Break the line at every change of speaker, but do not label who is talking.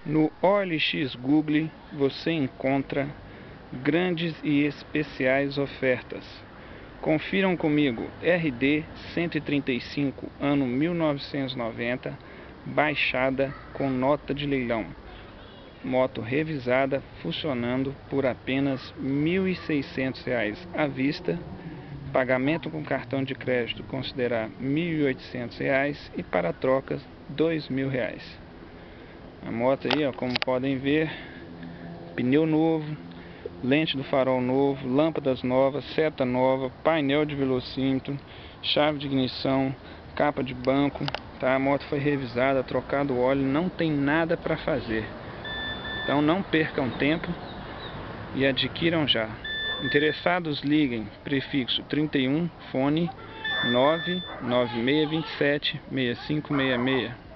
No OLX Google você encontra grandes e especiais ofertas. Confiram comigo: RD 135 ano 1990, baixada com nota de leilão. Moto revisada, funcionando por apenas R$ 1.600 à vista. Pagamento com cartão de crédito considerar R$ 1.800 e para trocas R$ 2.000. A moto aí, ó, como podem ver, pneu novo, lente do farol novo, lâmpadas novas, seta nova, painel de velocímetro, chave de ignição, capa de banco, tá? A moto foi revisada, trocado o óleo, não tem nada para fazer. Então não percam tempo e adquiram já. Interessados, liguem, prefixo 31, fone 99627 6566.